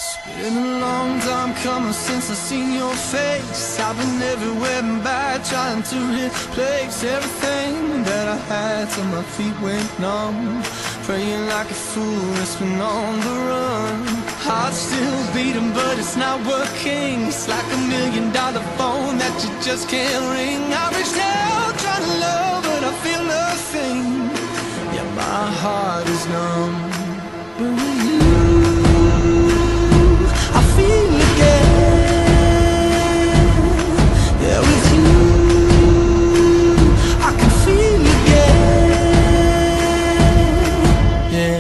Been a long time coming since I seen your face. I've been everywhere and back, trying to replace everything that I had till my feet went numb. Praying like a fool, it's been on the run. Heart's still beating, but it's not working. It's like $1 million phone that you just can't ring. I reached out trying to love, but I feel nothing. Yeah, my heart is numb. But with you, I feel again. Yeah, with you, I can feel again. Yeah.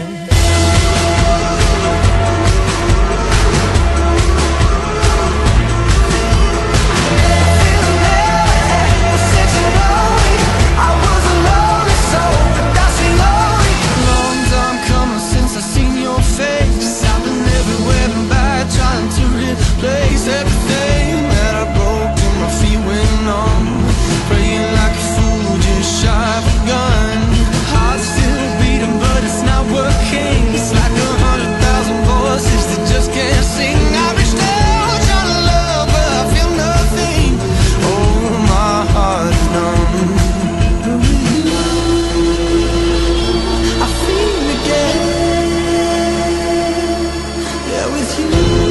Place everything that I broke till my feet went numb. Praying like a fool, just shy of a gun. Heart's still beating, but it's not working. It's like 100,000 voices that just can't sing. I reached out trying to love, but I feel nothing. Oh, my heart is numb. But with you, I feel again. Yeah, with you,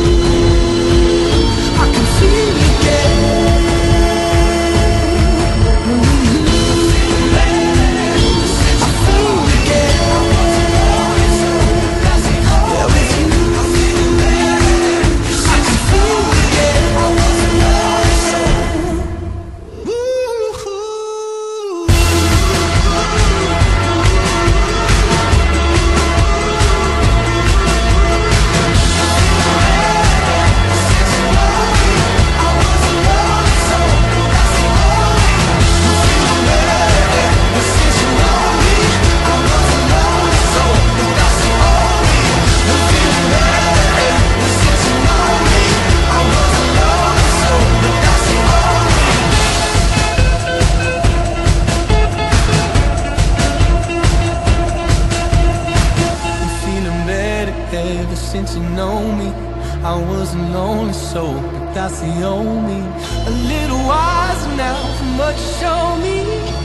ever since you know me, I wasn't lonely, so but that's the only. A little wiser now from what you showed me.